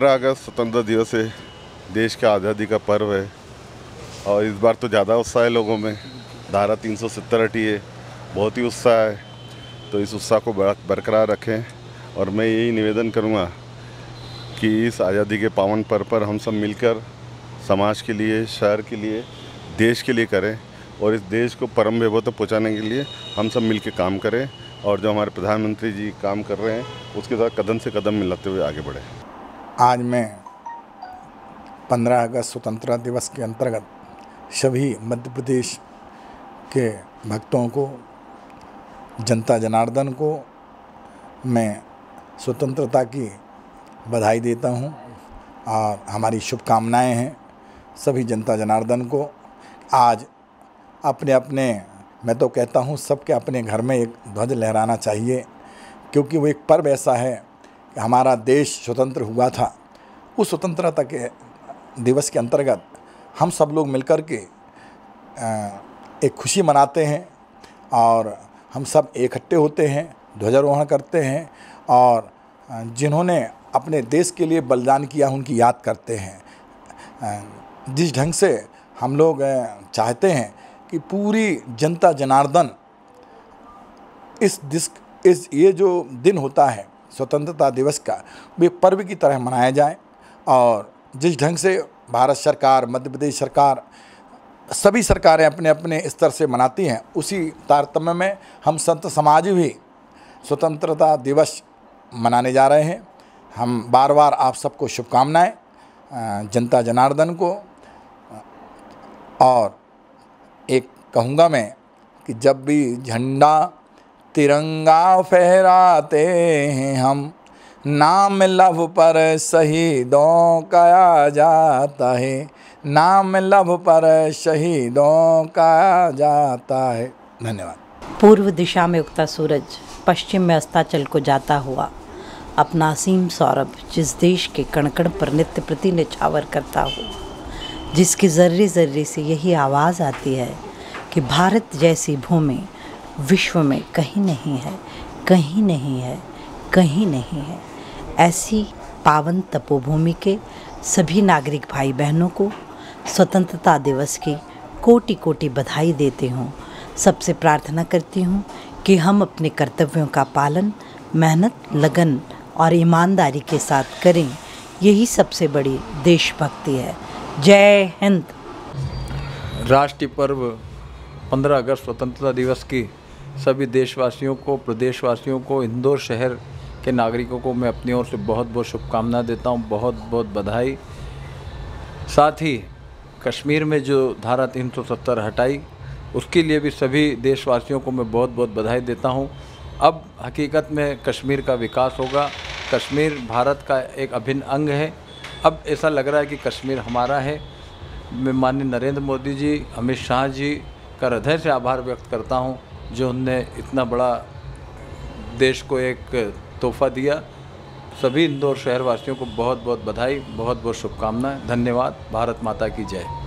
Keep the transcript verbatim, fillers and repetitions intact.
पंद्रह अगस्त स्वतंत्रता दिवस है, देश का आज़ादी का पर्व है और इस बार तो ज़्यादा उत्साह है लोगों में। धारा तीन सौ सत्तर हटी है, बहुत ही उत्साह है, तो इस उत्साह को बरकरार रखें। और मैं यही निवेदन करूँगा कि इस आज़ादी के पावन पर्व पर हम सब मिलकर समाज के लिए, शहर के लिए, देश के लिए करें और इस देश को परम वैभव तक पहुँचाने के लिए हम सब मिलकर काम करें और जो हमारे प्रधानमंत्री जी काम कर रहे हैं उसके साथ कदम से कदम मिलाते हुए आगे बढ़ें। आज मैं पंद्रह अगस्त स्वतंत्रता दिवस के अंतर्गत सभी मध्य प्रदेश के भक्तों को, जनता जनार्दन को मैं स्वतंत्रता की बधाई देता हूं और हमारी शुभकामनाएं हैं सभी जनता जनार्दन को। आज अपने अपने मैं तो कहता हूं सबके अपने घर में एक ध्वज लहराना चाहिए, क्योंकि वो एक पर्व ऐसा है कि हमारा देश स्वतंत्र हुआ था। उस स्वतंत्रता के दिवस के अंतर्गत हम सब लोग मिलकर के एक खुशी मनाते हैं और हम सब इकट्ठे होते हैं, ध्वजारोहण करते हैं और जिन्होंने अपने देश के लिए बलिदान किया उनकी याद करते हैं। जिस ढंग से हम लोग चाहते हैं कि पूरी जनता जनार्दन इस दिस इस ये जो दिन होता है स्वतंत्रता दिवस का, वो पर्व की तरह मनाया जाए। और जिस ढंग से भारत सरकार, मध्य प्रदेश सरकार, सभी सरकारें अपने अपने स्तर से मनाती हैं, उसी तारतम्य में हम संत समाज भी स्वतंत्रता दिवस मनाने जा रहे हैं। हम बार बार आप सबको शुभकामनाएं, जनता जनार्दन को। और एक कहूँगा मैं कि जब भी झंडा तिरंगा फहराते हैं हम, नाम लव पर शहीदों का आ जाता है, नाम लव पर शहीदों का आ जाता है। धन्यवाद। पूर्व दिशा में उगता सूरज पश्चिम में अस्ताचल को जाता हुआ अपना असीम सौरभ जिस देश के कण कण पर नित्य प्रति निछावर करता हो, जिसकी जर्रे जर्रे से यही आवाज़ आती है कि भारत जैसी भूमि विश्व में कहीं नहीं है, कहीं नहीं है, कहीं नहीं है। ऐसी पावन तपोभूमि के सभी नागरिक भाई बहनों को स्वतंत्रता दिवस की कोटि कोटि बधाई देती हूँ। सबसे प्रार्थना करती हूँ कि हम अपने कर्तव्यों का पालन मेहनत, लगन और ईमानदारी के साथ करें। यही सबसे बड़ी देशभक्ति है। जय हिंद। राष्ट्रीय पर्व पंद्रह अगस्त स्वतंत्रता दिवस की सभी देशवासियों को, प्रदेशवासियों को, इंदौर शहर के नागरिकों को मैं अपनी ओर से बहुत बहुत शुभकामनाएं देता हूं, बहुत बहुत बधाई। साथ ही कश्मीर में जो धारा तीन सौ सत्तर हटाई उसके लिए भी सभी देशवासियों को मैं बहुत बहुत बधाई देता हूं। अब हकीकत में कश्मीर का विकास होगा। कश्मीर भारत का एक अभिन्न अंग है। अब ऐसा लग रहा है कि कश्मीर हमारा है। मैं माननीय नरेंद्र मोदी जी, अमित शाह जी का हृदय से आभार व्यक्त करता हूं, जो उनने इतना बड़ा देश को एक तोहफा दिया। सभी इंदौर शहरवासियों को बहुत बहुत बधाई, बहुत बहुत शुभकामनाएं। धन्यवाद। भारत माता की जय।